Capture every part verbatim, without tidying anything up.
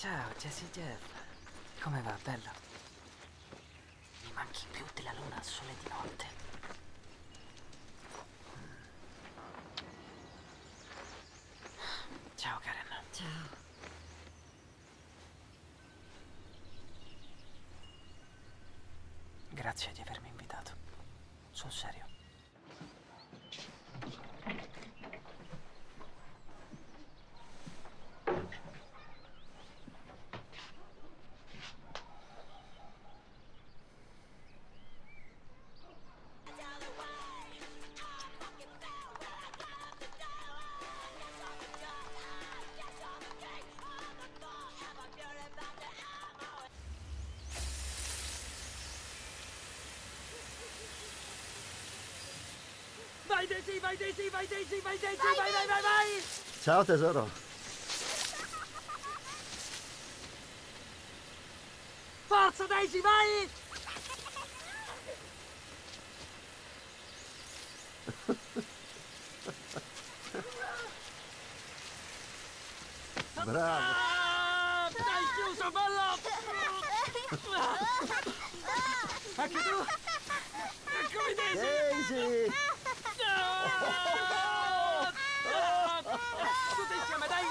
Ciao, Jessie Jeff. Come va, bello? Mi manchi più della luna al sole di notte. Ciao, Karen. Ciao. Grazie di avermi invitato. Sul serio. Vai Daisy, vai Daisy, vai Daisy, vai Daisy, vai, vai, vai, vai, vai! Ciao tesoro. Forza Daisy, vai! Bravo. Ah, dai, chiuso, bello! Anche tu? Eccomi Daisy! Daisy! Ah, ah, tutti insieme, dai!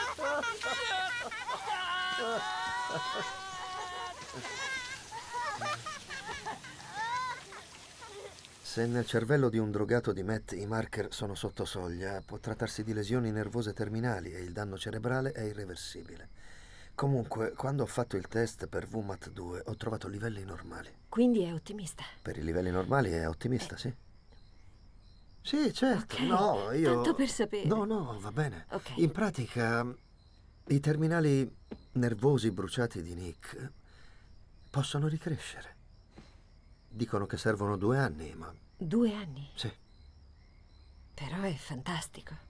Se nel cervello di un drogato di meth i marker sono sotto soglia, può trattarsi di lesioni nervose terminali e il danno cerebrale è irreversibile. Comunque, quando ho fatto il test per V MAT due, ho trovato livelli normali. Quindi è ottimista. Per i livelli normali è ottimista, sì? Sì, certo. Ok, No, io... tanto per sapere. No, no, va bene. Ok. In pratica, i terminali nervosi bruciati di Nick possono ricrescere. Dicono che servono due anni, ma... Due anni? Sì. Però è fantastico.